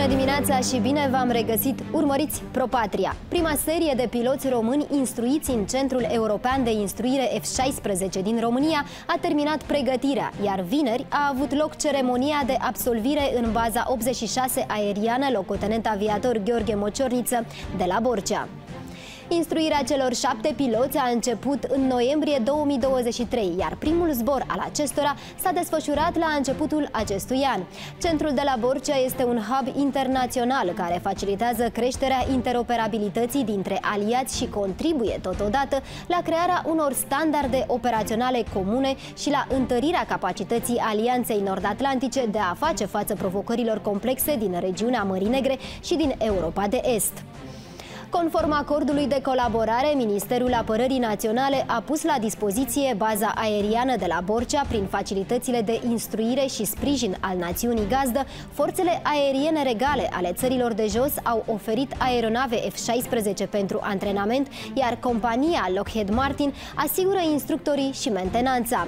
Bună dimineața și bine v-am regăsit! Urmăriți ProPatria, prima serie de piloți români instruiți în Centrul European de Instruire F-16 din România a terminat pregătirea, iar vineri a avut loc ceremonia de absolvire în baza 86 aeriană locotenent aviator Gheorghe Mociorniță de la Borcea. Instruirea celor 7 piloți a început în noiembrie 2023, iar primul zbor al acestora s-a desfășurat la începutul acestui an. Centrul de la Borcea este un hub internațional care facilitează creșterea interoperabilității dintre aliați și contribuie totodată la crearea unor standarde operaționale comune și la întărirea capacității Alianței Nord-Atlantice de a face față provocărilor complexe din regiunea Mării Negre și din Europa de Est. Conform acordului de colaborare, Ministerul Apărării Naționale a pus la dispoziție baza aeriană de la Borcea prin facilitățile de instruire și sprijin al națiunii gazdă. Forțele aeriene regale ale țărilor de jos au oferit aeronave F-16 pentru antrenament, iar compania Lockheed Martin asigură instructorii și mentenanța.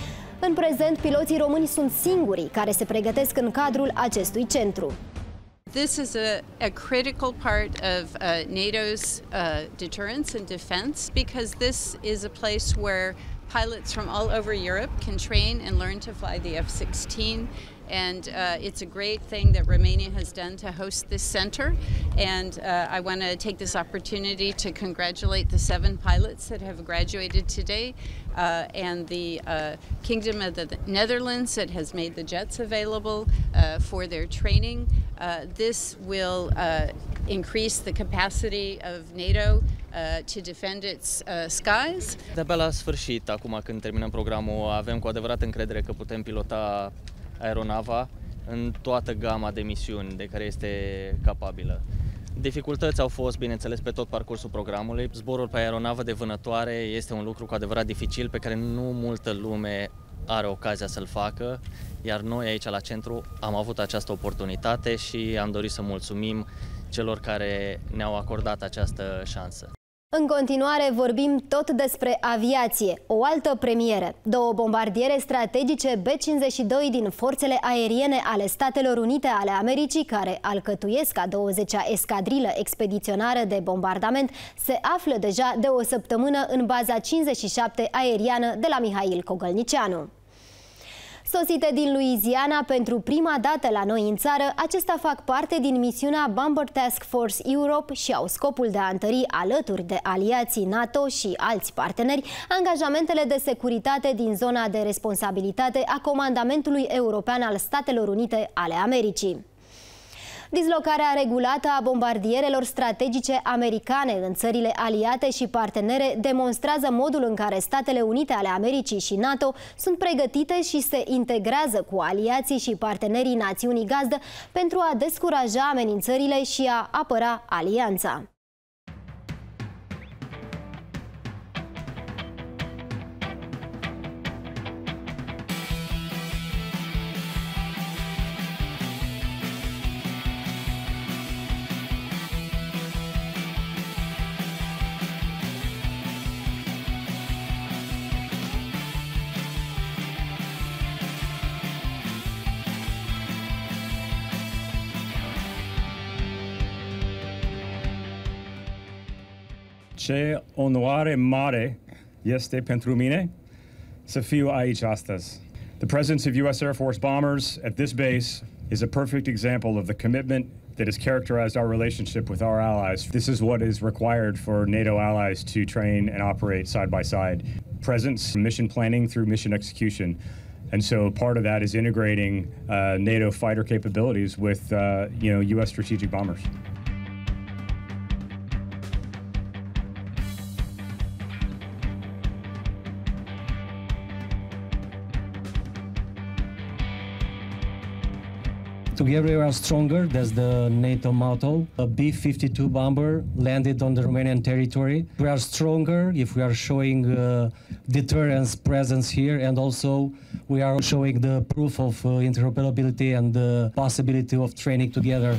În prezent, piloții români sunt singurii care se pregătesc în cadrul acestui centru. This is a critical part of NATO's deterrence and defense, because this is a place where pilots from all over Europe can train and learn to fly the F-16. And it's a great thing that Romania has done to host this center. And I want to take this opportunity to congratulate the 7 pilots that have graduated today and the Kingdom of the Netherlands that has made the jets available for their training. This will increase the capacity of NATO to defend its skies. De-abia la sfârșit, acum când terminăm programul, avem cu adevărat încredere că putem pilota aeronava în toată gama de misiuni de care este capabilă. Dificultăți au fost, bineînțeles, pe tot parcursul programului. Zborul pe aeronavă de vânătoare este un lucru cu adevărat dificil, pe care nu multă lume are ocazia să-l facă, iar noi aici la centru am avut această oportunitate și am dorit să mulțumim celor care ne-au acordat această șansă. În continuare vorbim tot despre aviație, o altă premieră. 2 bombardiere strategice B-52 din forțele aeriene ale Statelor Unite ale Americii, care alcătuiesc a 20-a escadrilă expediționară de bombardament, se află deja de o săptămână în baza 57 aeriană de la Mihail Cogălnicianu. Sosite din Louisiana pentru prima dată la noi în țară, acestea fac parte din misiunea Bomber Task Force Europe și au scopul de a întări, alături de aliații NATO și alți parteneri, angajamentele de securitate din zona de responsabilitate a Comandamentului European al Statelor Unite ale Americii. Dislocarea regulată a bombardierelor strategice americane în țările aliate și partenere demonstrează modul în care Statele Unite ale Americii și NATO sunt pregătite și se integrează cu aliații și partenerii națiunii gazdă pentru a descuraja amenințările și a apăra alianța. Ce onoare mare este pentru mine să fiu aici astăzi. The presence of U.S. Air Force bombers at this base is a perfect example of the commitment that has characterized our relationship with our allies. This is what is required for NATO allies to train and operate side by side. Presence, mission planning through mission execution. And so part of that is integrating NATO fighter capabilities with U.S. strategic bombers. Together we are stronger, that's the NATO motto. A B-52 bomber landed on the Romanian territory. We are stronger if we are showing deterrence presence here, and also we are showing the proof of interoperability and the possibility of training together.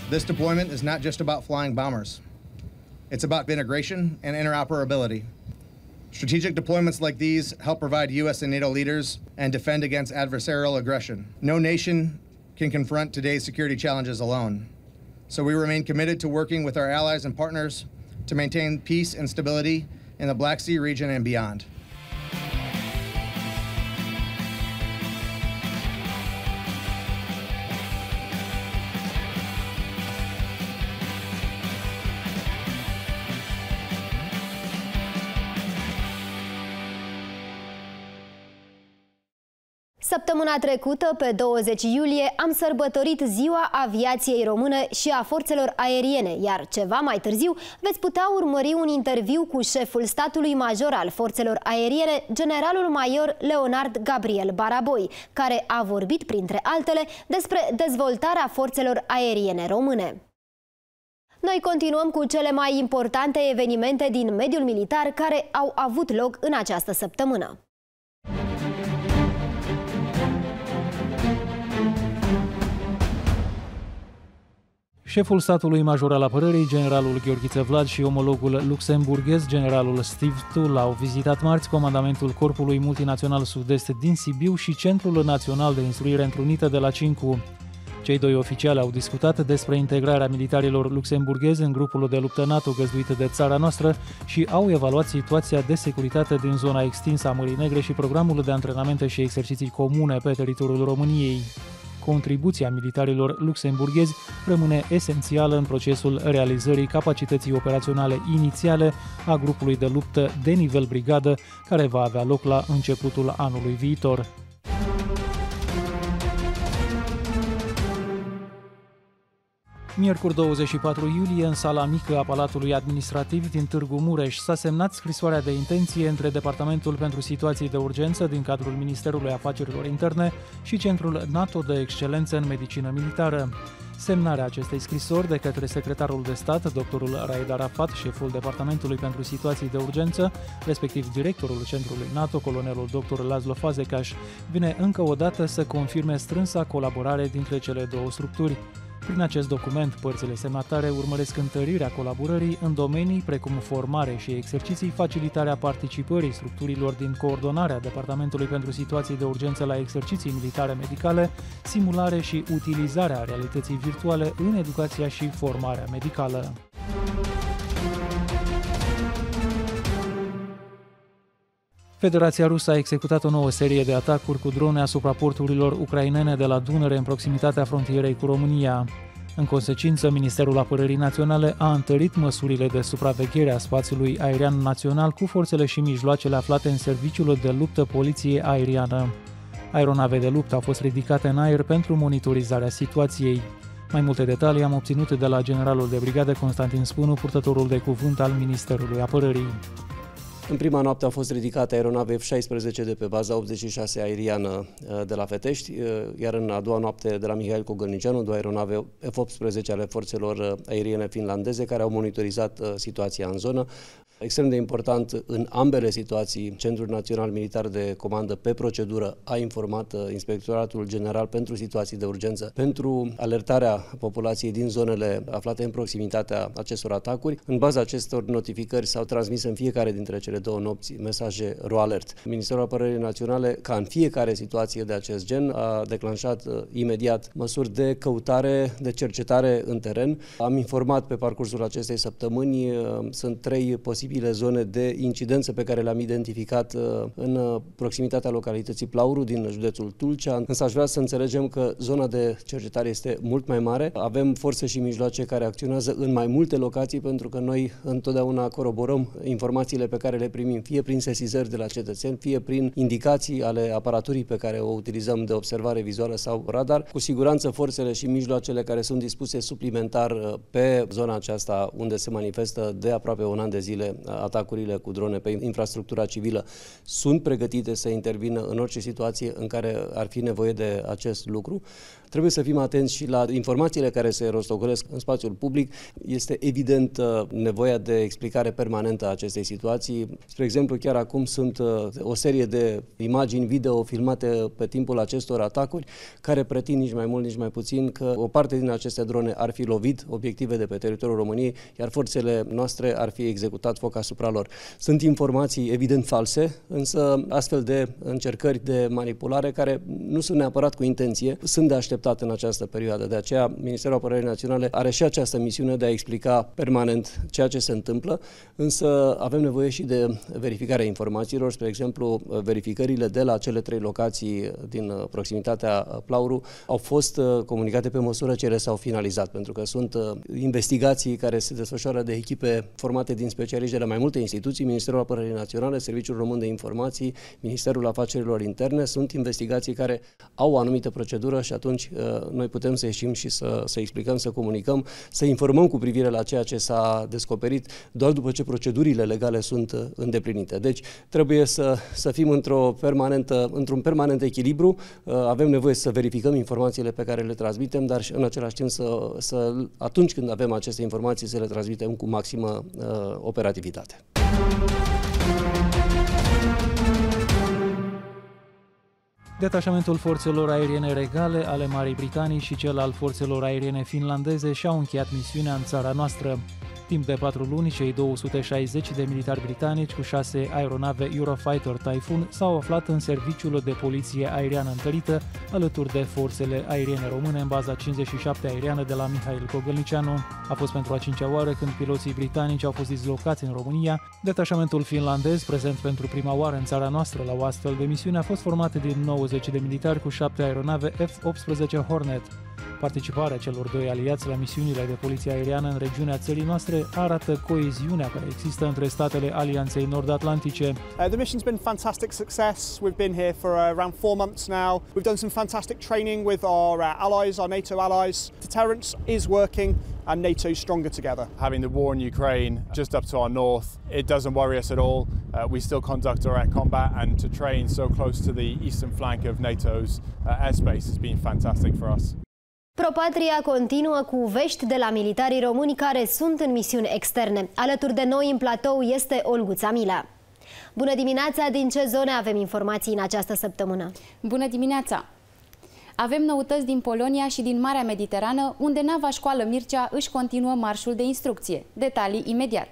This deployment is not just about flying bombers. It's about integration and interoperability. Strategic deployments like these help provide U.S. and NATO leaders and defend against adversarial aggression. No nation can confront today's security challenges alone. So we remain committed to working with our allies and partners to maintain peace and stability in the Black Sea region and beyond. Săptămâna trecută, pe 20 iulie, am sărbătorit Ziua Aviației Române și a Forțelor Aeriene, iar ceva mai târziu veți putea urmări un interviu cu șeful statului major al Forțelor Aeriene, generalul major Leonard Gabriel Baraboi, care a vorbit, printre altele, despre dezvoltarea Forțelor Aeriene Române. Noi continuăm cu cele mai importante evenimente din mediul militar care au avut loc în această săptămână. Șeful statului major al apărării, generalul Gheorghiță Vlad, și omologul luxemburghez, generalul Steve Tull, au vizitat marți comandamentul Corpului Multinațional Sud-Est din Sibiu și Centrul Național de Instruire Întrunită de la Cincu. Cei doi oficiali au discutat despre integrarea militarilor luxemburghezi în grupul de luptă NATO găzduit de țara noastră și au evaluat situația de securitate din zona extinsă a Mării Negre și programul de antrenamente și exerciții comune pe teritoriul României. Contribuția militarilor luxemburghezi rămâne esențială în procesul realizării capacității operaționale inițiale a grupului de luptă de nivel brigadă, care va avea loc la începutul anului viitor. Miercuri 24 iulie, în sala mică a Palatului Administrativ din Târgu Mureș, s-a semnat scrisoarea de intenție între Departamentul pentru Situații de Urgență din cadrul Ministerului Afacerilor Interne și Centrul NATO de Excelență în Medicină Militară. Semnarea acestei scrisori de către secretarul de stat, dr. Raed Arafat, șeful Departamentului pentru Situații de Urgență, respectiv directorul Centrului NATO, colonelul dr. Laszlo Fazekas, vine încă o dată să confirme strânsa colaborare dintre cele două structuri. Prin acest document, părțile semnatare urmăresc întărirea colaborării în domenii precum formare și exerciții, facilitarea participării structurilor din coordonarea Departamentului pentru Situații de Urgență la exerciții militare medicale, simulare și utilizarea realității virtuale în educația și formarea medicală. Federația Rusă a executat o nouă serie de atacuri cu drone asupra porturilor ucrainene de la Dunăre, în proximitatea frontierei cu România. În consecință, Ministerul Apărării Naționale a întărit măsurile de supraveghere a spațiului aerian național cu forțele și mijloacele aflate în serviciul de luptă poliției aeriană. Aeronave de luptă au fost ridicate în aer pentru monitorizarea situației. Mai multe detalii am obținut de la generalul de brigadă Constantin Spânu, purtătorul de cuvânt al Ministerului Apărării. În prima noapte au fost ridicate aeronave F-16 de pe baza 86 aeriană de la Fetești, iar în a doua noapte de la Mihail Cogălnicianu, două aeronave F-18 ale forțelor aeriene finlandeze care au monitorizat situația în zonă. Extrem de important în ambele situații, Centrul Național Militar de Comandă pe procedură a informat Inspectoratul General pentru Situații de Urgență pentru alertarea populației din zonele aflate în proximitatea acestor atacuri. În baza acestor notificări s-au transmis în fiecare dintre cele două nopți mesaje RoAlert. Ministerul Apărării Naționale, ca în fiecare situație de acest gen, a declanșat imediat măsuri de căutare, de cercetare în teren. Am informat pe parcursul acestei săptămâni, sunt 3 posibile zone de incidență pe care le-am identificat în proximitatea localității Plauru din județul Tulcea, însă aș vrea să înțelegem că zona de cercetare este mult mai mare. Avem forțe și mijloace care acționează în mai multe locații, pentru că noi întotdeauna coroborăm informațiile pe care le primim, fie prin sesizări de la cetățeni, fie prin indicații ale aparaturii pe care o utilizăm de observare vizuală sau radar. Cu siguranță forțele și mijloacele care sunt dispuse suplimentar pe zona aceasta unde se manifestă de aproape un an de zile atacurile cu drone pe infrastructura civilă, sunt pregătite să intervină în orice situație în care ar fi nevoie de acest lucru. Trebuie să fim atenți și la informațiile care se rostogolesc în spațiul public. Este evident nevoia de explicare permanentă a acestei situații. Spre exemplu, chiar acum sunt o serie de imagini video filmate pe timpul acestor atacuri care pretind nici mai mult, nici mai puțin că o parte din aceste drone ar fi lovit obiective de pe teritoriul României, iar forțele noastre ar fi executat foc asupra lor. Sunt informații evident false, însă astfel de încercări de manipulare care nu sunt neapărat cu intenție, sunt de așteptat în această perioadă. De aceea, Ministerul Apărării Naționale are și această misiune de a explica permanent ceea ce se întâmplă, însă avem nevoie și de verificarea informațiilor. Spre exemplu, verificările de la cele 3 locații din proximitatea Plauru au fost comunicate pe măsură ce ele s-au finalizat, pentru că sunt investigații care se desfășoară de echipe formate din specialiști de la mai multe instituții, Ministerul Apărării Naționale, Serviciul Român de Informații, Ministerul Afacerilor Interne. Sunt investigații care au o anumită procedură și atunci noi putem să ieșim și să explicăm, să comunicăm, să informăm cu privire la ceea ce s-a descoperit doar după ce procedurile legale sunt îndeplinite. Deci trebuie să fim într-un permanent echilibru, avem nevoie să verificăm informațiile pe care le transmitem, dar și în același timp atunci când avem aceste informații să le transmitem cu maximă operativitate. Detașamentul forțelor aeriene regale ale Marii Britanii și cel al forțelor aeriene finlandeze și-au încheiat misiunea în țara noastră. Timp de 4 luni, cei 260 de militari britanici cu 6 aeronave Eurofighter Typhoon s-au aflat în serviciul de poliție aeriană întărită, alături de forțele aeriene române în baza 57 aeriană de la Mihail Cogălnicianu. A fost pentru a 5-a oară când piloții britanici au fost dislocați în România. Detașamentul finlandez, prezent pentru prima oară în țara noastră la o astfel de misiune, a fost format din 90 de militari cu 7 aeronave F-18 Hornet. Participarea celor 2 aliați la misiunile de poliție aeriană în regiunea țării noastre arată coeziunea care există între statele Alianței Nord-Atlantice. The mission's been a fantastic success. We've been here for around 4 months now. We've done some fantastic training with our allies, our NATO allies. Deterrence is working and NATO is stronger together. Having the war in Ukraine just up to our north, it doesn't worry us at all. We still conduct our air combat, and to train so close to the eastern flank of NATO's airspace has been fantastic for us. ProPatria continuă cu vești de la militarii români care sunt în misiuni externe. Alături de noi în platou este Olguța Milea. Bună dimineața! Din ce zone avem informații în această săptămână? Bună dimineața! Avem noutăți din Polonia și din Marea Mediterană, unde nava Școală Mircea își continuă marșul de instrucție. Detalii imediat!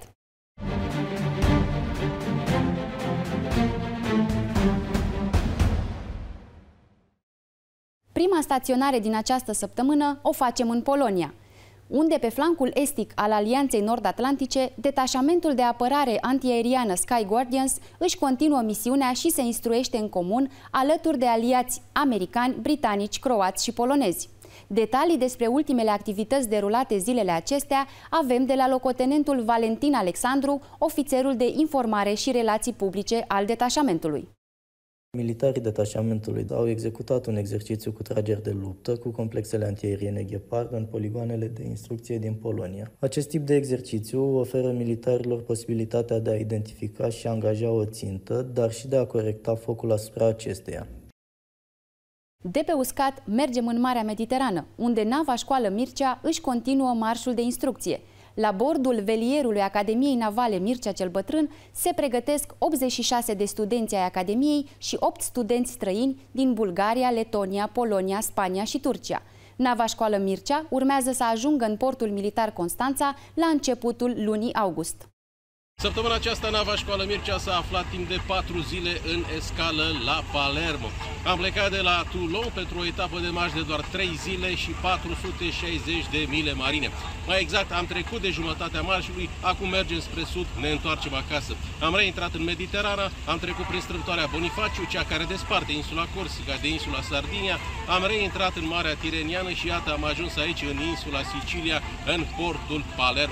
Prima staționare din această săptămână o facem în Polonia, unde pe flancul estic al Alianței Nord-Atlantice, detașamentul de apărare antiaeriană Sky Guardians își continuă misiunea și se instruiește în comun alături de aliați americani, britanici, croați și polonezi. Detalii despre ultimele activități derulate zilele acestea avem de la locotenentul Valentin Alexandru, ofițerul de informare și relații publice al detașamentului. Militarii detașamentului au executat un exercițiu cu trageri de luptă cu complexele antiaeriene Gepard în poligoanele de instrucție din Polonia. Acest tip de exercițiu oferă militarilor posibilitatea de a identifica și angaja o țintă, dar și de a corecta focul asupra acesteia. De pe uscat mergem în Marea Mediterană, unde nava Școală Mircea își continuă marșul de instrucție. La bordul velierului Academiei Navale Mircea cel Bătrân se pregătesc 86 de studenți ai Academiei și 8 studenți străini din Bulgaria, Letonia, Polonia, Spania și Turcia. Nava Școală Mircea urmează să ajungă în portul militar Constanța la începutul lunii august. Săptămâna aceasta, nava Școală Mircea s-a aflat timp de 4 zile în escală la Palermo. Am plecat de la Toulon pentru o etapă de marș de doar 3 zile și 460 de mile marine. Mai exact, am trecut de jumătatea marșului, acum mergem spre sud, ne întoarcem acasă. Am reintrat în Mediterana, am trecut prin strâmtoarea Bonifaciu, cea care desparte insula Corsica de insula Sardinia, am reintrat în Marea Tireniană și iată am ajuns aici în insula Sicilia, în portul Palermo.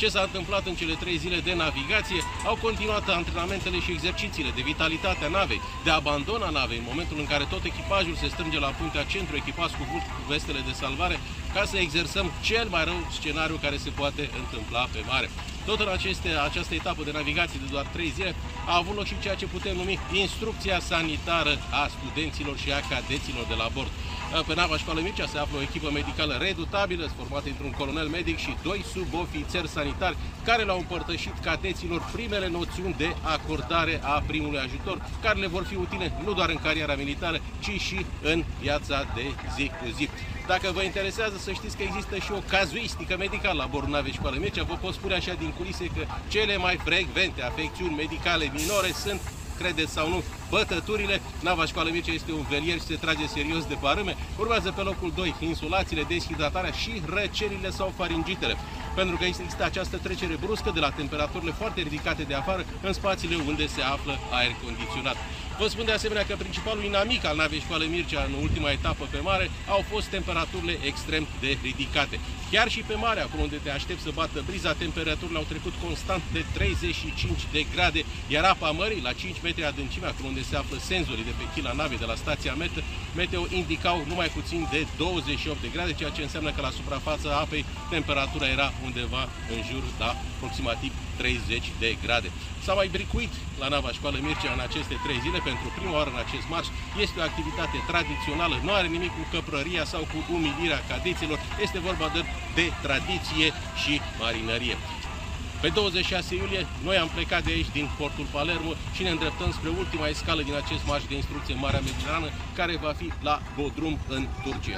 Ce s-a întâmplat în cele 3 zile de navigație? Au continuat antrenamentele și exercițiile de vitalitate a navei, de abandon a navei, în momentul în care tot echipajul se strânge la puntea centru, echipați cu vestele de salvare, ca să exersăm cel mai rău scenariu care se poate întâmpla pe mare. Tot în această etapă de navigație de doar 3 zile a avut loc și ceea ce putem numi instrucția sanitară a studenților și a cadeților de la bord. Pe nava Școală Mircea se află o echipă medicală redutabilă, formată într-un colonel medic și 2 subofițeri sanitari, care le-au împărtășit cadeților primele noțiuni de acordare a primului ajutor, care le vor fi utile nu doar în cariera militară, ci și în viața de zi cu zi. Dacă vă interesează să știți că există și o cazuistică medicală la bordul navei Școală Mircea, vă pot spune așa din culise că cele mai frecvente afecțiuni medicale minore sunt, credeți sau nu, bătăturile. Nava Școală Mircea este un velier și se trage serios de parâme. Urmează pe locul 2 insulațiile, deshidratarea și răcelile sau faringitele. Pentru că există această trecere bruscă de la temperaturile foarte ridicate de afară în spațiile unde se află aer condiționat. Vă spun de asemenea că principalul inamic al navei Școală Mircea în ultima etapă pe mare au fost temperaturile extrem de ridicate. Chiar și pe mare, acolo unde te aștepți să bată briza, temperaturile au trecut constant de 35 de grade, iar apa mării, la 5 metri adâncime, acolo unde se află senzorii de pe chila navei de la stația meteo, indicau numai puțin de 28 de grade, ceea ce înseamnă că la suprafața apei temperatura era undeva în jur la aproximativ 30 de grade. S-a mai bricuit la nava Școală Mircea în aceste 3 zile pentru prima oară în acest marș. Este o activitate tradițională, nu are nimic cu căprăria sau cu umilirea cadeților, este vorba de tradiție și marinărie. Pe 26 iulie, noi am plecat de aici din portul Palermo și ne îndreptăm spre ultima escală din acest marș de instrucție în Marea Mediterană, care va fi la Bodrum, în Turcia.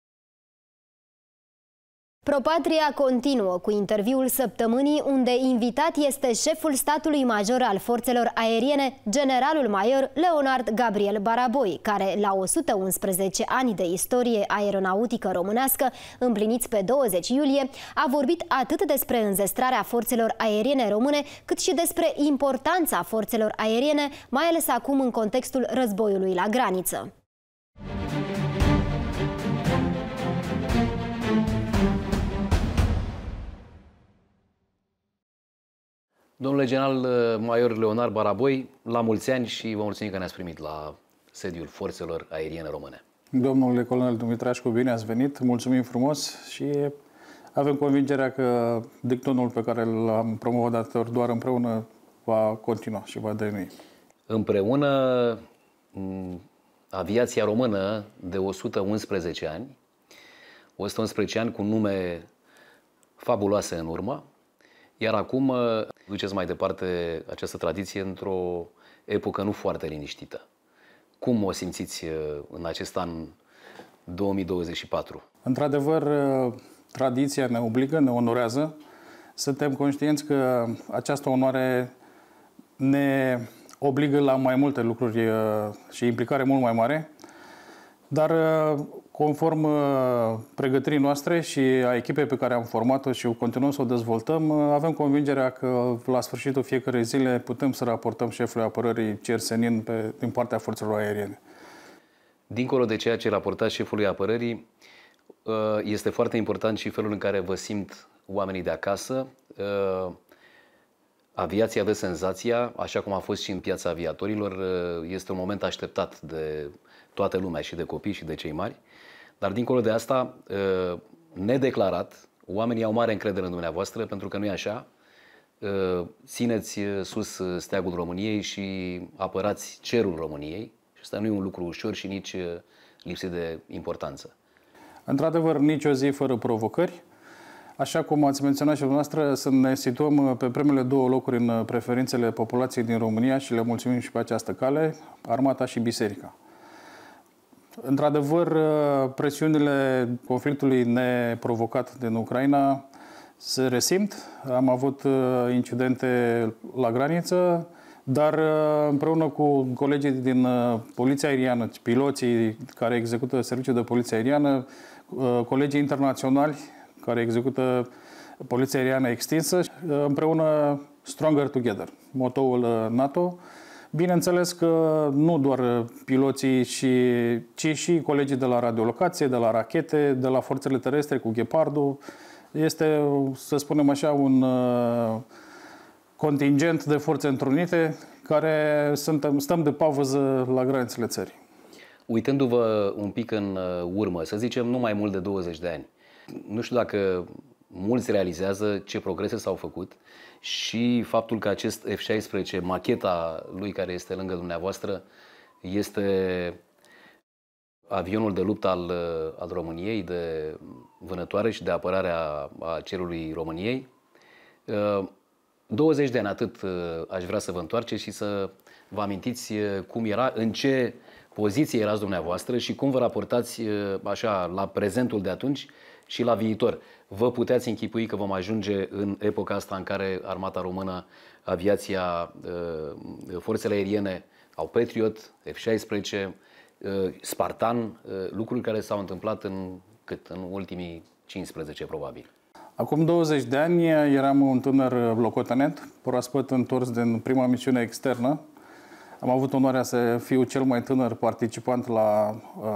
ProPatria continuă cu interviul săptămânii, unde invitat este șeful statului major al forțelor aeriene, generalul major Leonard Gabriel Baraboi, care la 111 ani de istorie aeronautică românească, împliniți pe 20 iulie, a vorbit atât despre înzestrarea forțelor aeriene române, cât și despre importanța forțelor aeriene, mai ales acum în contextul războiului la graniță. Domnule general major Leonard Baraboi, la mulți ani și vă mulțumim că ne-ați primit la sediul Forțelor Aeriene Române. Domnule colonel Dumitrașcu, bine ați venit, mulțumim frumos și avem convingerea că dictonul pe care l-am promovat doar împreună va continua și va deveni. Împreună, aviația română de 111 ani, 111 ani cu nume fabuloase în urmă, iar acum duceți mai departe această tradiție într-o epocă nu foarte liniștită. Cum o simțiți în acest an 2024? Într-adevăr, tradiția ne obligă, ne onorează. Suntem conștienți că această onoare ne obligă la mai multe lucruri și implicare mult mai mare, dar conform pregătirii noastre și a echipei pe care am format-o și continuăm să o dezvoltăm, avem convingerea că la sfârșitul fiecărei zile putem să raportăm șefului apărării cer senin din partea forțelor aeriene. Dincolo de ceea ce raportați șefului apărării, este foarte important și felul în care vă simt oamenii de acasă. Aviația dă senzația, așa cum a fost și în piața aviatorilor, este un moment așteptat de toată lumea, și de copii și de cei mari. Dar dincolo de asta, nedeclarat, oamenii au mare încredere în dumneavoastră, pentru că nu e așa. Țineți sus steagul României și apărați cerul României. Și asta nu e un lucru ușor și nici lipsit de importanță. Într-adevăr, nici o zi fără provocări. Așa cum ați menționat și dumneavoastră, să ne situăm pe primele 2 locuri în preferințele populației din România și le mulțumim și pe această cale, armata și biserica. Într-adevăr, presiunile conflictului neprovocat din Ucraina se resimt. Am avut incidente la graniță, dar împreună cu colegii din Poliția Aeriană, piloții care execută serviciul de poliție aeriană, colegii internaționali care execută poliția aeriană extinsă, împreună Stronger Together, motoul NATO. Bineînțeles că nu doar piloții, ci și colegii de la radiolocație, de la rachete, de la forțele terestre cu Ghepardul, Este, să spunem așa, un contingent de forțe întrunite care stăm de pavăză la granițele țării. Uitându-vă un pic în urmă, să zicem nu mai mult de 20 de ani, nu știu dacă mulți realizează ce progrese s-au făcut și faptul că acest F-16, macheta lui care este lângă dumneavoastră, este avionul de luptă al României, de vânătoare și de apărare a cerului României. 20 de ani, atât aș vrea să vă întoarceți și să vă amintiți cum era, în ce poziție erați dumneavoastră și cum vă raportați așa la prezentul de atunci și la viitor. Vă puteți închipui că vom ajunge în epoca asta în care armata română, aviația, forțele aeriene au Patriot, F-16, Spartan, lucruri care s-au întâmplat în ultimii 15 probabil. Acum 20 de ani eram un tânăr locotenent, proaspăt întors din prima misiune externă. Am avut onoarea să fiu cel mai tânăr participant la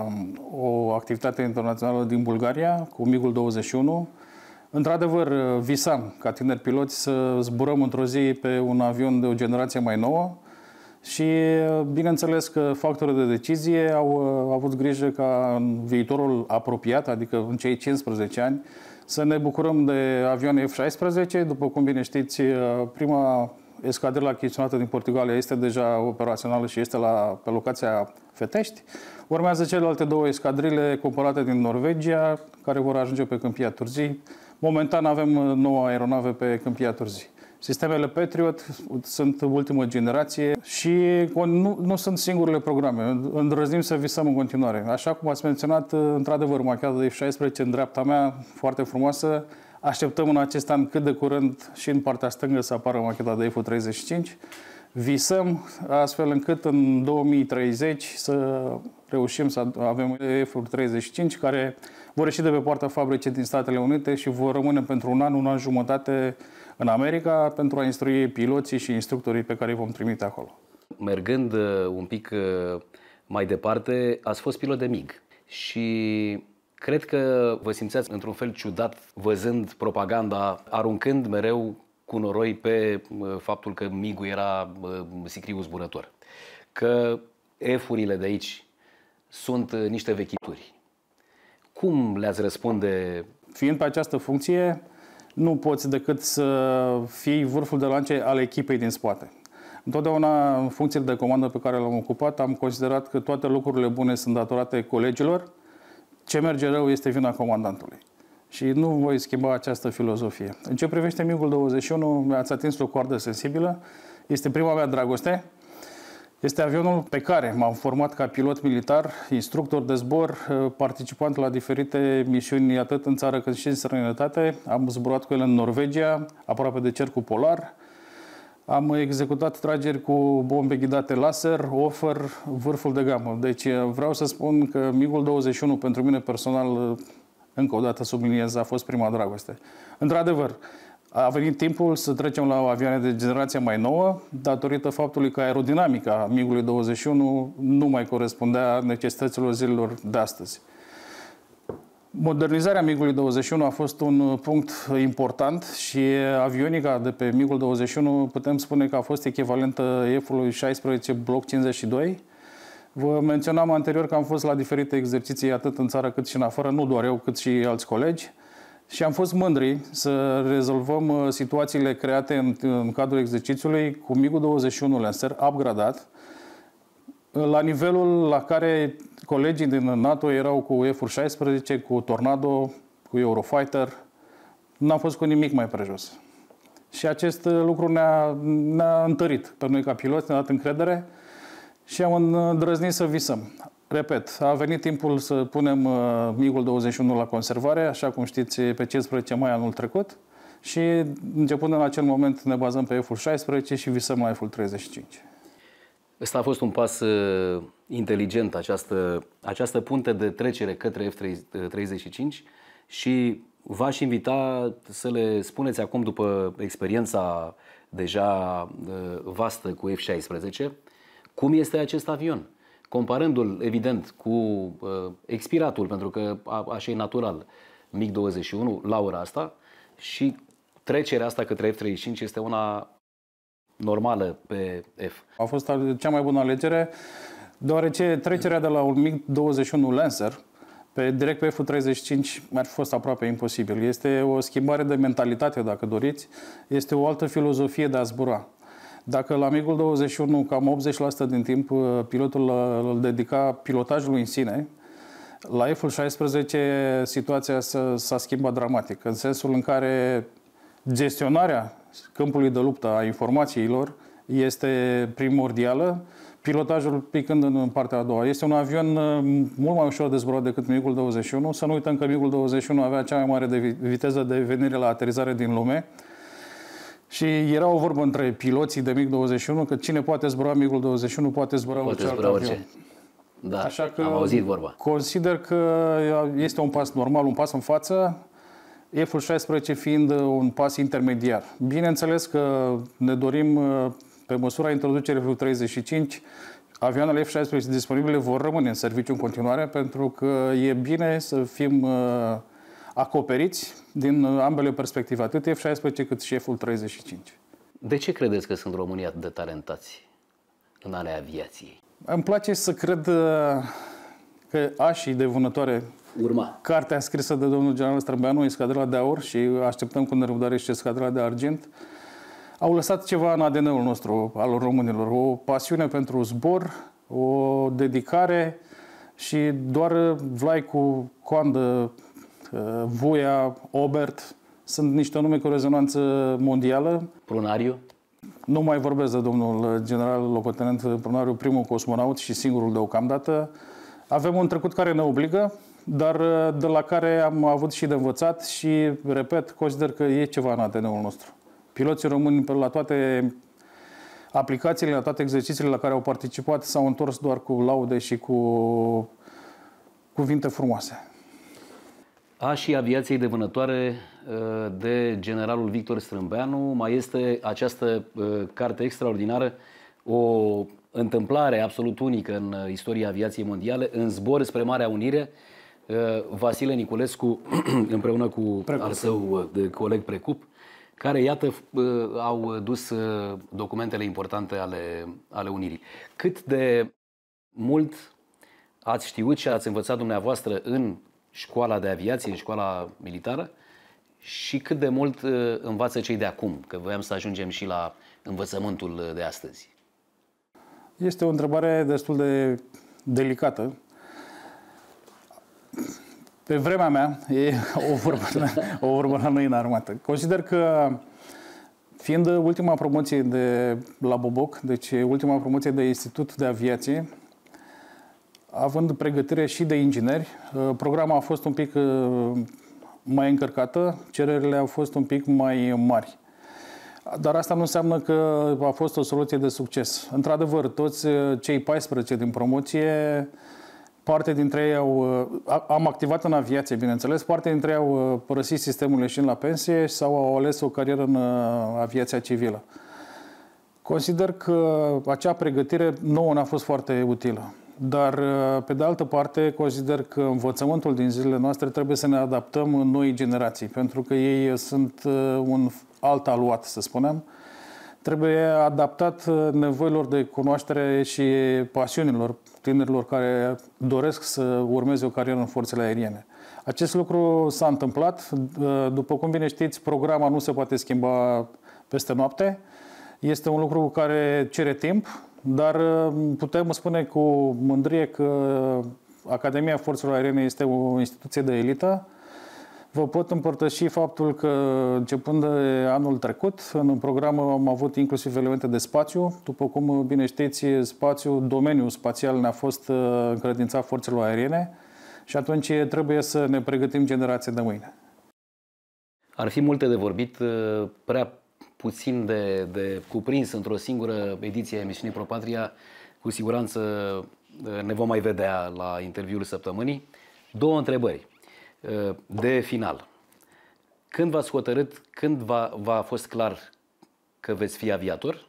o activitate internațională din Bulgaria cu MiG-ul 21. Într-adevăr, visam ca tineri piloți să zburăm într-o zi pe un avion de o generație mai nouă și bineînțeles că factorii de decizie au avut grijă ca în viitorul apropiat, adică în cei 15 ani, să ne bucurăm de avioane F-16. După cum bine știți, prima escadrilă achiziționată din Portugalia este deja operațională și este pe locația Fetești. Urmează celelalte două escadrile cumpărate din Norvegia, care vor ajunge pe Câmpia Turzii. Momentan avem 9 aeronave pe Câmpia Turzii. Sistemele Patriot sunt ultimă generație și nu sunt singurele programe. Îndrăznim să visăm în continuare. Așa cum ați menționat, într-adevăr, macheta de F-16 în dreapta mea, foarte frumoasă. Așteptăm în acest an cât de curând și în partea stângă să apară macheta de F-35. Visăm astfel încât în 2030 să reușim să avem F-35 care vor ieși de pe poarta fabricii din Statele Unite și vor rămâne pentru un an jumătate în America pentru a instrui piloții și instructorii pe care îi vom trimite acolo. Mergând un pic mai departe, ați fost pilot de MiG și cred că vă simțeați într-un fel ciudat văzând propaganda, aruncând mereu cu noroi pe faptul că MiG-ul era sicriul zburător. Că F-urile de aici sunt niște vechituri. Cum le-ați răspunde? Fiind pe această funcție, nu poți decât să fii vârful de lance al echipei din spate. Întotdeauna, în funcțiile de comandă pe care le-am ocupat, am considerat că toate lucrurile bune sunt datorate colegilor. Ce merge rău este vina comandantului. Și nu voi schimba această filozofie. În ce privește MiG-ul 21, mi-ați atins o coardă sensibilă. Este prima mea dragoste. Este avionul pe care m-am format ca pilot militar, instructor de zbor, participant la diferite misiuni atât în țară cât și în străinătate. Am zburat cu el în Norvegia, aproape de cercul polar. Am executat trageri cu bombe ghidate laser, offer, vârful de gamă. Deci vreau să spun că MiG-ul 21 pentru mine personal, încă o dată subliniez, a fost prima dragoste. Într-adevăr, a venit timpul să trecem la avioane de generație mai nouă, datorită faptului că aerodinamica MiG-ului 21 nu mai corespundea necesităților zilelor de astăzi. Modernizarea MiG-ului 21 a fost un punct important și avionica de pe MiG-ul 21 putem spune că a fost echivalentă F-ului 16 Block 52. Vă menționam anterior că am fost la diferite exerciții atât în țară cât și în afară, nu doar eu, cât și alți colegi. Și am fost mândri să rezolvăm situațiile create în cadrul exercițiului cu MiG-ul 21 Lancer upgradat, la nivelul la care colegii din NATO erau cu F-16, cu Tornado, cu Eurofighter. N-am fost cu nimic mai prejos. Și acest lucru ne-a întărit pe noi ca piloți, ne-a dat încredere și am îndrăznit să visăm. Repet, a venit timpul să punem MiG-ul 21 la conservare, așa cum știți, pe 15 mai anul trecut și începând în acel moment ne bazăm pe F-16 și visăm la F-35. Ăsta a fost un pas inteligent, această punte de trecere către F-35 și v-aș invita să le spuneți acum, după experiența deja vastă cu F-16, cum este acest avion. Comparându-l, evident, cu expiratul, pentru că așa e natural, MiG-21 la ora asta, și trecerea asta către F-35 este una normală pe F. A fost cea mai bună alegere, deoarece trecerea de la un MiG-21 Lancer direct pe F-35 ar fi fost aproape imposibil. Este o schimbare de mentalitate, dacă doriți. Este o altă filozofie de a zbura. Dacă la MiG-ul 21 cam 80% din timp pilotul îl dedica pilotajului în sine, la F-16 situația s-a schimbat dramatic, în sensul în care gestionarea câmpului de luptă a informațiilor este primordială, pilotajul picând în partea a doua. Este un avion mult mai ușor de zburat decât MiG-ul 21. Să nu uităm că MiG-ul 21 avea cea mai mare viteză de venire la aterizare din lume. Și era o vorbă între piloții de MiG-21 că cine poate zbura MiG-ul 21 poate zbura orice alt avion. Da, așa că am auzit vorba. Consider că este un pas normal, un pas în față, F-16 fiind un pas intermediar. Bineînțeles că ne dorim, pe măsura introducerii F-35, avioanele F-16 disponibile vor rămâne în serviciu în continuare, pentru că e bine să fim acoperiți din ambele perspective, atât F-16 cât și F-35. De ce credeți că sunt România atât de talentați în ale aviației? Îmi place să cred că Așii de vânătoare, cartea scrisă de domnul general Strâmbeanu, Escadrila de Aur, și așteptăm cu nerăbdare și Escadrila de Argint, au lăsat ceva în ADN-ul nostru, al românilor. O pasiune pentru zbor, o dedicare și doar Vlaicu, Coandă, Vuia, Obert sunt niște nume cu rezonanță mondială. Prunariu? Nu mai vorbesc de domnul general locotenent Prunariu, primul cosmonaut și singurul deocamdată. Avem un trecut care ne obligă, dar de la care am avut și de învățat și, repet, consider că e ceva în ADN-ul nostru. Piloții români la toate aplicațiile, la toate exercițiile la care au participat s-au întors doar cu laude și cu cuvinte frumoase. Și aviației de vânătoare de generalul Victor Strâmbeanu mai este această carte extraordinară, o întâmplare absolut unică în istoria aviației mondiale, În zbor spre Marea Unire, Vasile Niculescu împreună cu al său de coleg Precup, care, iată, au dus documentele importante ale Unirii. Cât de mult ați știut și ați învățat dumneavoastră în școala de aviație, în școala militară, și cât de mult învață cei de acum, că voiam să ajungem și la învățământul de astăzi? Este o întrebare destul de delicată. Pe vremea mea, e o vorbă la noi în armată. Consider că, fiind ultima promoție de la Boboc, deci ultima promoție de Institut de Aviație, având pregătire și de ingineri, programul a fost un pic mai încărcată, cererile au fost un pic mai mari. Dar asta nu înseamnă că a fost o soluție de succes. Într-adevăr, toți cei 14 din promoție, parte dintre ei am activat în aviație, bineînțeles, parte dintre ei au părăsit sistemul ieșind la pensie sau au ales o carieră în aviația civilă. Consider că acea pregătire nouă n-a fost foarte utilă. Dar, pe de altă parte, consider că învățământul din zilele noastre trebuie să ne adaptăm în noi generații, pentru că ei sunt un alt aluat, să spunem. Trebuie adaptat nevoilor de cunoaștere și pasiunilor tinerilor care doresc să urmeze o carieră în forțele aeriene. Acest lucru s-a întâmplat. După cum bine știți, programa nu se poate schimba peste noapte. Este un lucru care cere timp, dar putem spune cu mândrie că Academia Forțelor Aeriene este o instituție de elită. Vă pot împărtăși faptul că, începând de anul trecut, în program am avut inclusiv elemente de spațiu. După cum bine știți, domeniul spațial ne-a fost încredințat Forțelor Aeriene și atunci trebuie să ne pregătim generația de mâine. Ar fi multe de vorbit, prea puțin de cuprins într-o singură ediție a emisiunii ProPatria. Cu siguranță ne vom mai vedea la interviul săptămânii. Două întrebări de final. Când v-ați hotărât, când v-a fost clar că veți fi aviator?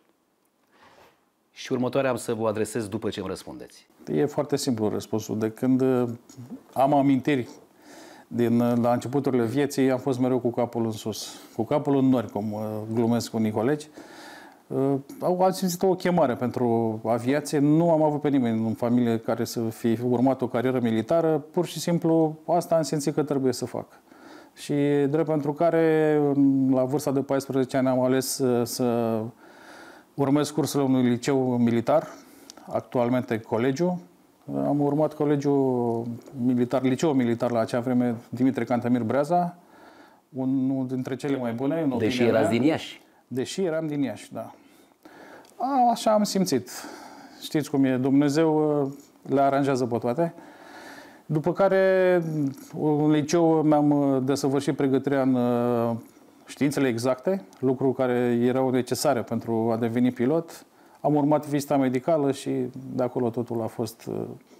Și următoarea am să vă adresez după ce îmi răspundeți. E foarte simplu răspunsul. De când am amintiri La începuturile vieții am fost mereu cu capul în sus, cu capul în nori, cum glumesc unii colegi. Am simțit o chemare pentru aviație. Nu am avut pe nimeni în familie care să fi urmat o carieră militară. Pur și simplu asta am simțit că trebuie să fac. Și drept pentru care, la vârsta de 14 ani, am ales să urmez cursurile unui liceu militar, actualmente colegiu. Am urmat colegiul militar, liceul militar la acea vreme, Dimitrie Cantemir Breaza, unul dintre cele mai bune. Deși erați din Iași. Deși eram din Iași, da. Așa am simțit. Știți cum e, Dumnezeu le aranjează pe toate. După care, în liceu mi-am desăvârșit pregătirea în științele exacte, lucruri care erau necesare pentru a deveni pilot. Am urmat vizita medicală și de acolo totul a fost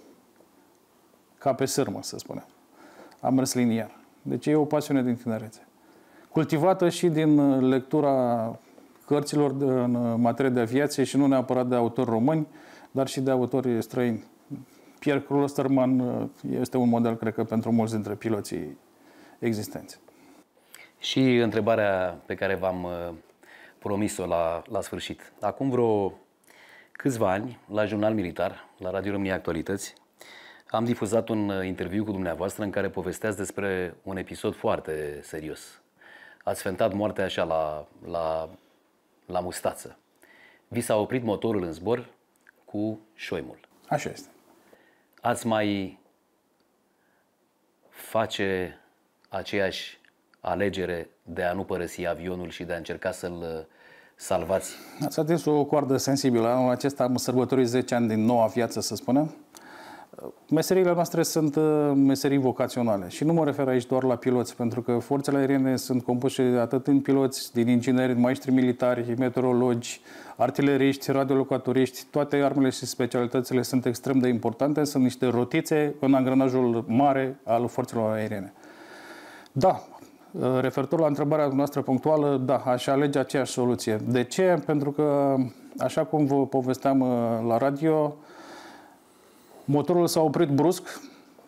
ca pe sârmă, să spunem. Am mers liniar. Deci e o pasiune din tinerețe. Cultivată și din lectura cărților în materie de aviație și nu neapărat de autori români, dar și de autori străini. Pierre Klosterman este un model, cred că, pentru mulți dintre piloții existenți. Și întrebarea pe care v-am promis-o la sfârșit. Acum vreo câțiva ani, la Jurnal Militar, la Radio România Actualități, am difuzat un interviu cu dumneavoastră în care povesteați despre un episod foarte serios. Ați fentat moartea așa la mustață. Vi s-a oprit motorul în zbor cu șoimul. Așa este. Ați mai face aceeași alegere de a nu părăsi avionul și de a încerca să-l salvați? Ați atins o coardă sensibilă. Anul acesta am sărbătorit 10 ani din noua viață, să spunem. Meseriile noastre sunt meserii vocaționale și nu mă refer aici doar la piloți, pentru că forțele aeriene sunt compuse atât din piloți, din ingineri, maestri militari, meteorologi, artileriști, radiolocatoriști. Toate armele și specialitățile sunt extrem de importante, sunt niște rotițe în angrenajul mare al forțelor aeriene. Da, referitor la întrebarea noastră punctuală, da, aș alege aceeași soluție. De ce? Pentru că, așa cum vă povesteam la radio, motorul s-a oprit brusc,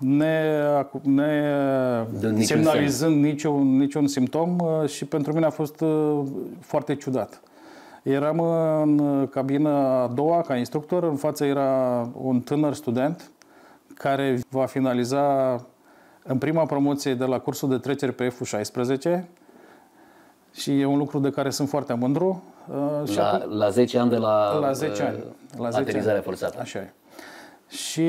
semnalizând niciun simptom și pentru mine a fost foarte ciudat. Eram în cabina a doua ca instructor, în față era un tânăr student care va finaliza în prima promoție de la cursul de trecere pe F-16 și e un lucru de care sunt foarte mândru. La 10 ani de la 10 ani. Aterizarea forțată. Așa e. Și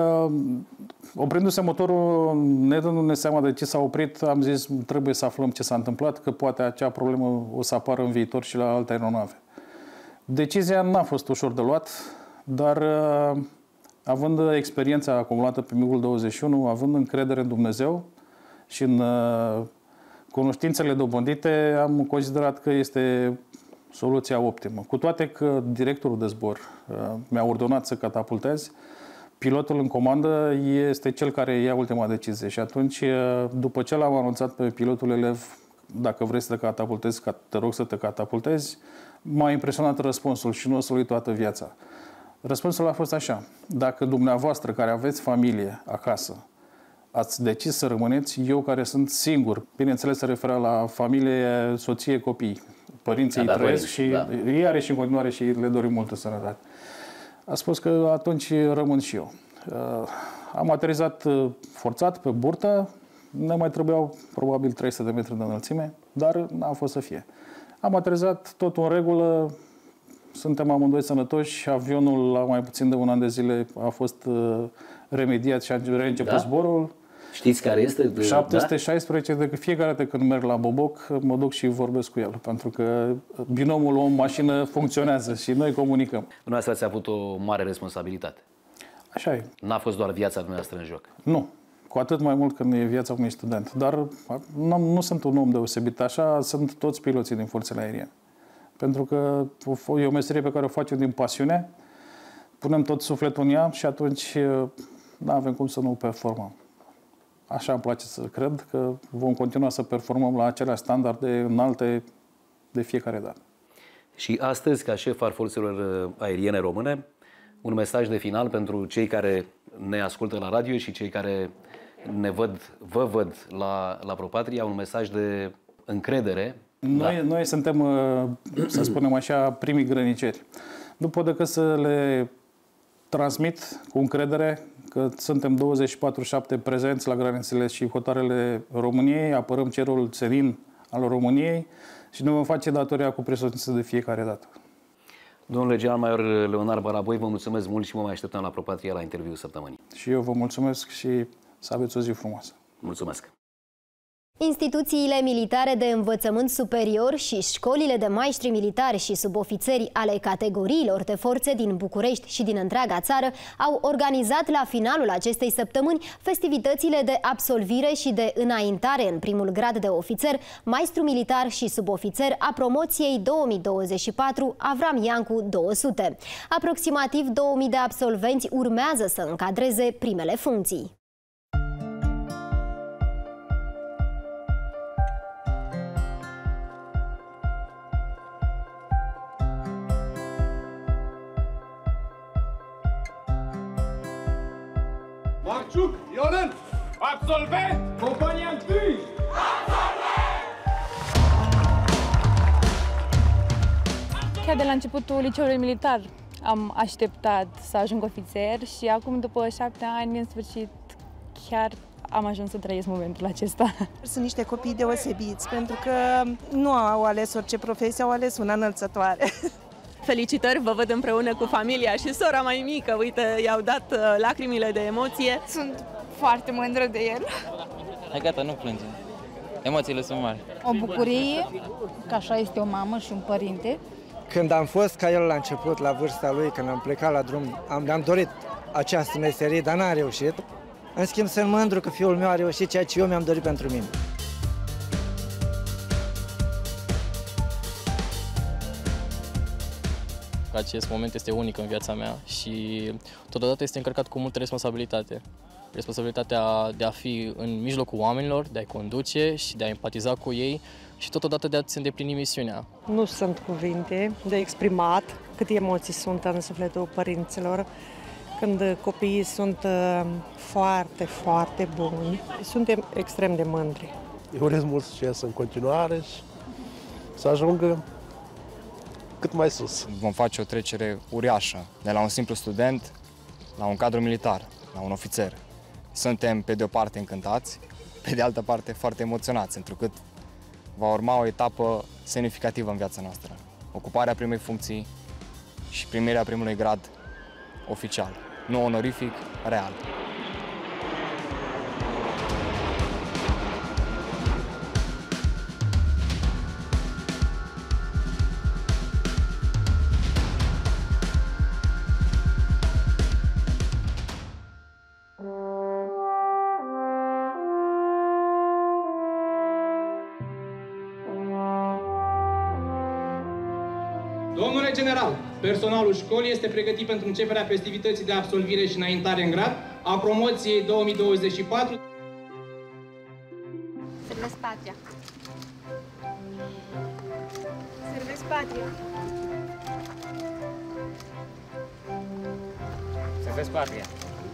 oprindu-se motorul, ne dându-ne seama de ce s-a oprit, am zis trebuie să aflăm ce s-a întâmplat, că poate acea problemă o să apară în viitor și la alte aeronave. Decizia n-a fost ușor de luat, dar având experiența acumulată pe MiG-ul 21, având încredere în Dumnezeu și în cunoștințele dobândite, am considerat că este soluția optimă. Cu toate că directorul de zbor mi-a ordonat să catapultez, pilotul în comandă este cel care ia ultima decizie și atunci, după ce l-am anunțat pe pilotul elev, dacă vrei să te catapultezi, te rog să te catapultezi, m-a impresionat răspunsul și nu o să uit toată viața. Răspunsul a fost așa: dacă dumneavoastră care aveți familie acasă ați decis să rămâneți, eu care sunt singur, bineînțeles se referă la familie, soție, copii, părinții îi trăiesc și ei are și în continuare și le dorim multă sănătate. A spus că atunci rămân și eu. Am aterizat forțat pe burtă, ne mai trebuiau probabil 300 de metri de înălțime, dar n-a fost să fie. Am aterizat totul în regulă, suntem amândoi sănătoși, avionul la mai puțin de un an de zile a fost remediat și a reînceput zborul. Știți care este? 716, de fiecare dată când merg la Boboc, mă duc și vorbesc cu el, pentru că binomul om-mașină funcționează și noi comunicăm. Dumneavoastră ați avut o mare responsabilitate. Așa e. N-a fost doar viața dumneavoastră în joc. Nu. Cu atât mai mult când e viața unui student. Dar nu sunt un om deosebit. Așa sunt toți piloții din forțele aeriene. Pentru că e o meserie pe care o facem din pasiune, punem tot sufletul în ea și atunci nu avem cum să nu performăm. Așa îmi place să cred că vom continua să performăm la aceleași standarde înalte de fiecare dată. Și astăzi, ca șef al forțelor aeriene române, un mesaj de final pentru cei care ne ascultă la radio și cei care vă văd la ProPatria un mesaj de încredere. Noi suntem, să spunem așa, primii grăniceri. Nu pot decât să le transmit cu încredere că suntem 24/7 prezenți la granițele și hotarele României, apărăm cerul senin al României și ne vom face datoria cu presotință de fiecare dată. Domnule general-major Leonard Baraboi, vă mulțumesc mult și vă mai așteptăm la ProPatria la interviul săptămânii. Și eu vă mulțumesc și să aveți o zi frumoasă. Mulțumesc! Instituțiile militare de învățământ superior și școlile de maestri militari și subofițeri ale categoriilor de forțe din București și din întreaga țară au organizat la finalul acestei săptămâni festivitățile de absolvire și de înaintare în primul grad de ofițer, maestru militar și subofițer a promoției 2024 Avram Iancu 200. Aproximativ 2000 de absolvenți urmează să încadreze primele funcții. Marciuc, Ionel, absolvent, compania 1. Chiar de la începutul liceului militar am așteptat să ajung ofițer și acum, după 7 ani, în sfârșit, chiar am ajuns să trăiesc momentul acesta. Sunt niște copii deosebiți, pentru că nu au ales orice profesie, au ales una înălțătoare. Felicitări, vă văd împreună cu familia și sora mai mică, uite, i-au dat lacrimile de emoție. Sunt foarte mândră de el. Hai gata, nu plânge. Emoțiile sunt mari. O bucurie, că așa este o mamă și un părinte. Când am fost ca el la început, la vârsta lui, când am plecat la drum, am dorit această meserie, dar n-am reușit. În schimb, sunt mândru că fiul meu a reușit ceea ce eu mi-am dorit pentru mine. Acest moment este unic în viața mea și totodată este încărcat cu multă responsabilitate. Responsabilitatea de a fi în mijlocul oamenilor, de a-i conduce și de a empatiza cu ei și totodată de a-ți îndeplini misiunea. Nu sunt cuvinte de exprimat câte emoții sunt în sufletul părinților când copiii sunt foarte, foarte buni. Suntem extrem de mândri. Eu urez mult succes în continuare și să ajungă cât mai sus. Vom face o trecere uriașă de la un simplu student la un cadru militar, la un ofițer. Suntem pe de o parte încântați, pe de altă parte foarte emoționați, întrucât va urma o etapă semnificativă în viața noastră. Ocuparea primei funcții și primirea primului grad oficial, nu onorific, real. Domnule general, personalul școlii este pregătit pentru începerea festivității de absolvire și înaintare în grad a promoției 2024. Servesc patria. Servesc patria. Servesc patria.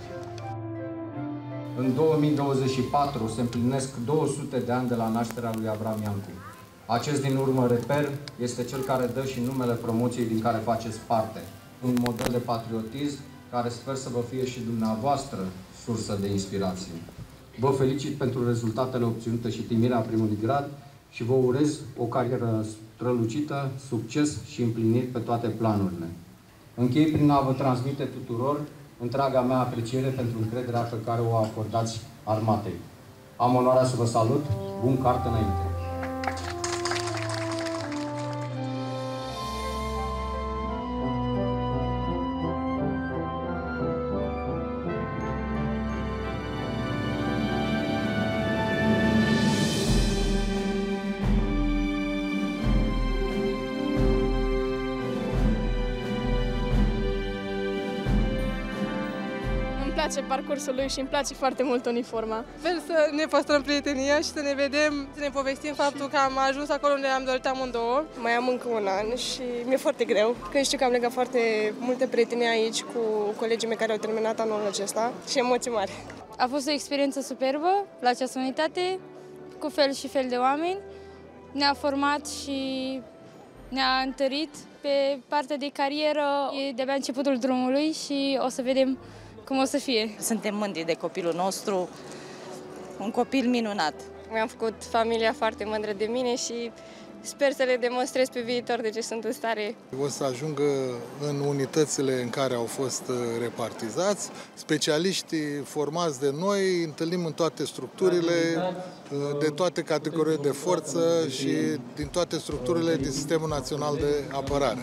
În 2024 se împlinesc 200 de ani de la nașterea lui Avram Iancu. Acest din urmă reper este cel care dă și numele promoției din care faceți parte. Un model de patriotism care sper să vă fie și dumneavoastră sursă de inspirație. Vă felicit pentru rezultatele obținute și primirea primului grad și vă urez o carieră strălucită, succes și împliniri pe toate planurile. Închei prin a vă transmite tuturor întreaga mea apreciere pentru încrederea pe care o acordați armatei. Am onoarea să vă salut. Bun cart înainte! Îmi place parcursul lui și îmi place foarte mult uniforma. Sper să ne păstrăm prietenia și să ne vedem, să ne povestim faptul că am ajuns acolo unde am dorit amândouă. Mai am încă un an și mi-e foarte greu, că știu că am legat foarte multe prietenii aici cu colegii mei care au terminat anul acesta și emoții mari. A fost o experiență superbă la această unitate, cu fel și fel de oameni. Ne-a format și ne-a întărit pe partea de carieră. E de-abia începutul drumului și o să vedem cum o să fie. Suntem mândri de copilul nostru, un copil minunat. Mi-am făcut familia foarte mândră de mine și sper să le demonstrez pe viitor de ce sunt în stare. O să ajungă în unitățile în care au fost repartizați. Specialiștii formați de noi întâlnim în toate structurile, de toate categoriile de forță și din toate structurile din Sistemul Național de Apărare.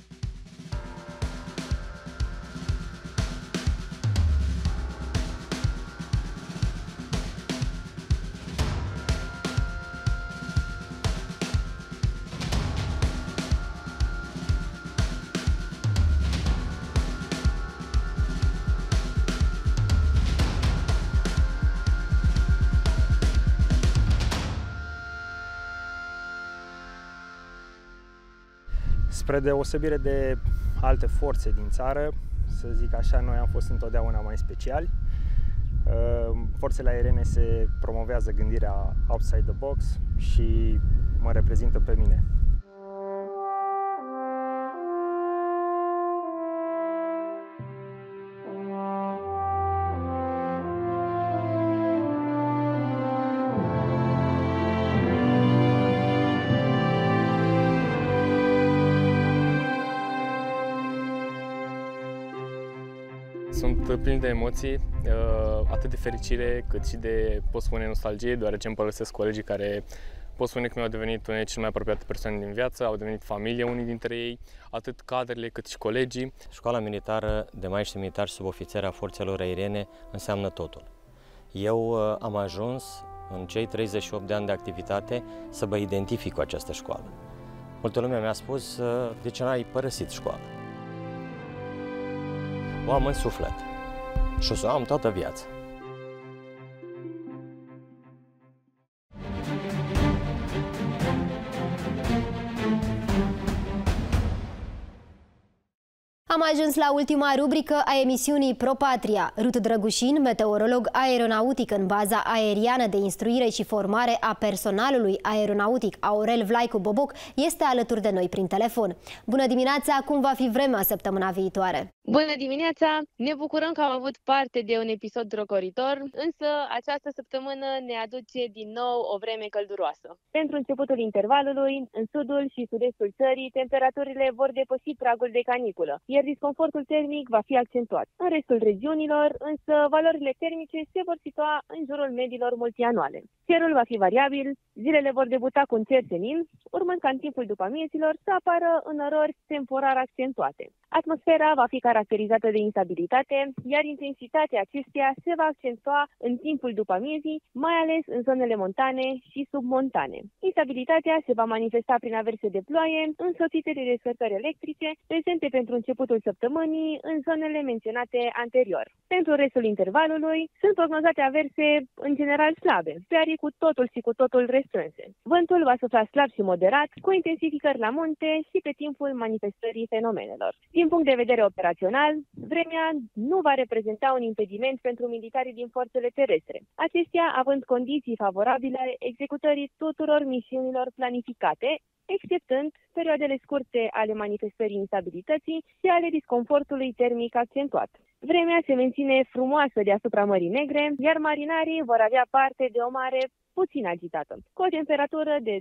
Spre deosebire de alte forțe din țară, să zic așa, noi am fost întotdeauna mai speciali. Forțele aeriene se promovează gândirea outside the box și mă reprezintă pe mine. Sunt plin de emoții, atât de fericire cât și de, pot spune, nostalgie, deoarece îmi părăsesc colegii care, pot spune că mi-au devenit unele cele mai apropiate persoane din viață, au devenit familie unii dintre ei, atât cadrele cât și colegii. Școala militară de maiștri militari și subofițeri a forțelor aeriene înseamnă totul. Eu am ajuns în cei 38 de ani de activitate să mă identific cu această școală. Multă lume mi-a spus, de ce n-ai părăsit școala? O am în suflet și o să o am toată viața. Am ajuns la ultima rubrică a emisiunii ProPatria. Rut Drăgușin, meteorolog aeronautic în baza aeriană de instruire și formare a personalului aeronautic Aurel Vlaicu Boboc, este alături de noi prin telefon. Bună dimineața! Cum va fi vremea săptămâna viitoare? Bună dimineața! Ne bucurăm că am avut parte de un episod răcoritor, însă această săptămână ne aduce din nou o vreme călduroasă. Pentru începutul intervalului, în sudul și sud-estul țării, temperaturile vor depăși pragul de caniculă, iar disconfortul termic va fi accentuat. În restul regiunilor, însă, valorile termice se vor situa în jurul mediilor multianuale. Cerul va fi variabil, zilele vor debuta cu un cer senin, urmând ca în timpul după amiezilor să apară înărori temporar accentuate. Atmosfera va fi caracterizată de instabilitate, iar intensitatea acesteia se va accentua în timpul după amiezii, mai ales în zonele montane și submontane. Instabilitatea se va manifesta prin averse de ploaie, însoțite de descărcări electrice, prezente pentru începutul săptămânii în zonele menționate anterior. Pentru restul intervalului sunt prognozate averse în general slabe, pe arii cu totul și cu totul restrânse. Vântul va sufla slab și moderat, cu intensificări la munte și pe timpul manifestării fenomenelor. Din punct de vedere operațional, vremea nu va reprezenta un impediment pentru militarii din forțele terestre, acestea având condiții favorabile executării tuturor misiunilor planificate, exceptând perioadele scurte ale manifestării instabilității și ale disconfortului termic accentuat. Vremea se menține frumoasă deasupra Mării Negre, iar marinarii vor avea parte de o mare puțin agitată, cu o temperatură de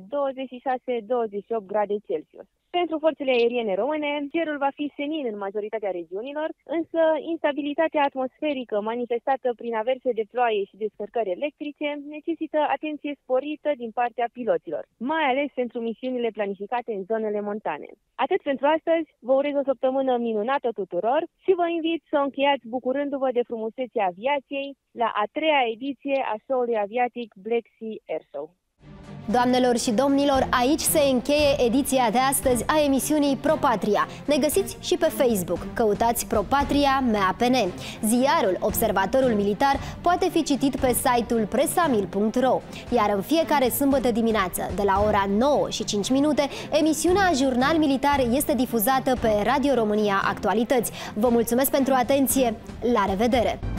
26-28 grade Celsius. Pentru forțele aeriene române, cerul va fi senin în majoritatea regiunilor, însă instabilitatea atmosferică manifestată prin averse de ploaie și descărcări electrice necesită atenție sporită din partea piloților, mai ales pentru misiunile planificate în zonele montane. Atât pentru astăzi, vă urez o săptămână minunată tuturor și vă invit să o încheiați bucurându-vă de frumusețea aviației la a 3-a ediție a show-ului aviatic Black Sea Air Show. Doamnelor și domnilor, aici se încheie ediția de astăzi a emisiunii ProPatria. Ne găsiți și pe Facebook. Căutați ProPatria MAPN. Ziarul Observatorul Militar poate fi citit pe site-ul presamil.ro. Iar în fiecare sâmbătă dimineață, de la ora 9:05, emisiunea Jurnal Militar este difuzată pe Radio România Actualități. Vă mulțumesc pentru atenție. La revedere!